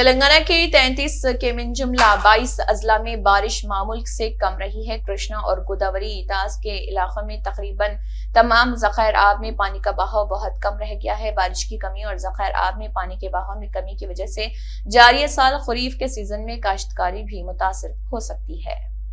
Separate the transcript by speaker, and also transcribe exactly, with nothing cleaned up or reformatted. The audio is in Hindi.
Speaker 1: तेलंगाना के तैंतीस के मिन जुमला बाईस अजला में बारिश मामूल से कम रही है। कृष्णा और गोदावरी ताज के इलाकों में तकरीबन तमाम ज़खायर आब में पानी का बहाव बहुत कम रह गया है। बारिश की कमी और ज़खायर आब में पानी के बहाव में कमी की वजह से जारी साल खरीफ के सीजन में काश्तकारी भी मुतासिर हो सकती है।